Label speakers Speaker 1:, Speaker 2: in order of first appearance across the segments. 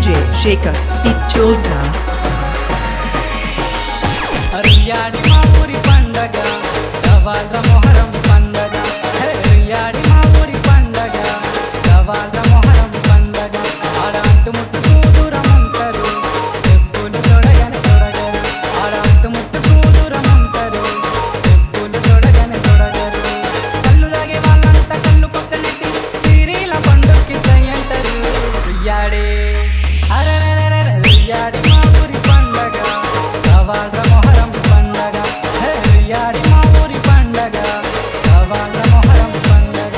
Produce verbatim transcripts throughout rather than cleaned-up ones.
Speaker 1: DJ Shekhar इच्चोटा
Speaker 2: रियाड़ी माऊरी पंडग सवाल मोहरम पंडग रियाड़ी माऊरी पंडग सवाल मोहरम पंडग आरांत मुट्टु दूरमुंटरू చెప్పులు తొడగని తొడగరు ఆరాంత ముట్టు దూరముంటరు చెప్పులు తొడగని తొడగరు కళ్ళు లాగే వాళ్ళంతా కళ్ళు పక్కనెట్టి తీరీల పండుకి సయ్యంటరు రియాడి అరెరెరెరె రియాడి మాऊरी పండగ సవాల్ మొహరం పండగ రియాడి మాऊरी పండగ సవాల్ మొహరం పండగ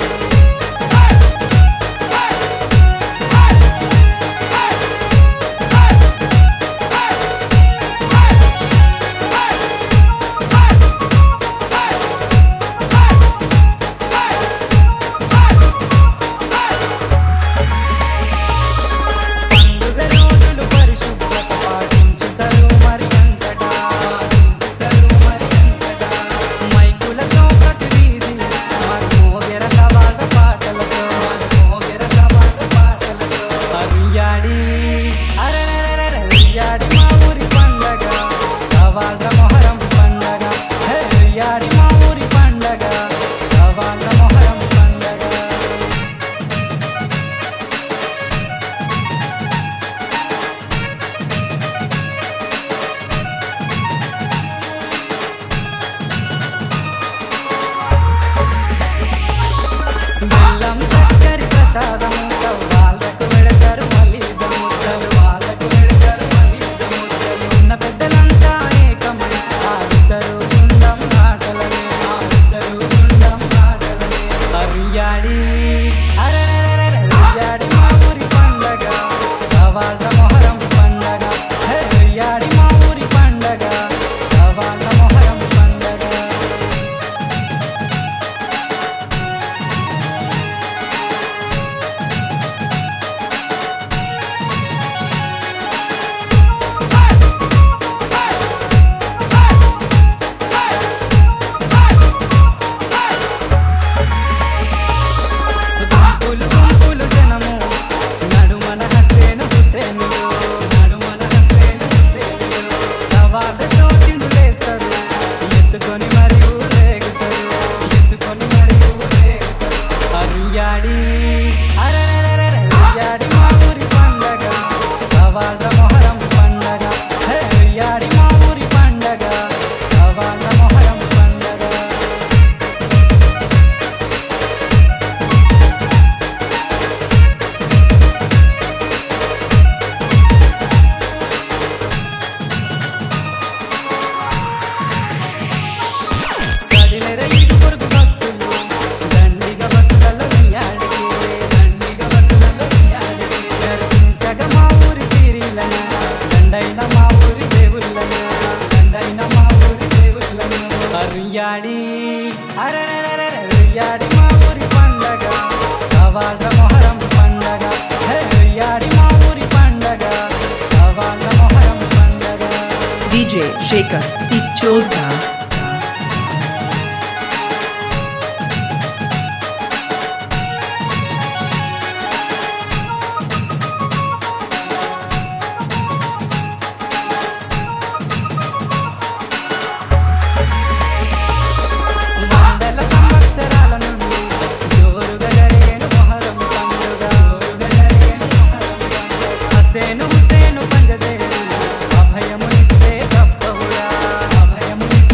Speaker 2: रियाड़ी अरेरेरेरे रियाड़ी माऊरी पंडग सवाल मोहरम पंडग रियाड़ी माऊरी पंडग सवाल मोहरम पंडग
Speaker 1: डीजे शेखर इच्चोटा
Speaker 2: సేను సేను పంజదే అభయమునిస్తే తప్పవుడా అభయముని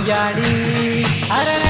Speaker 2: రుయ్యాడి అరే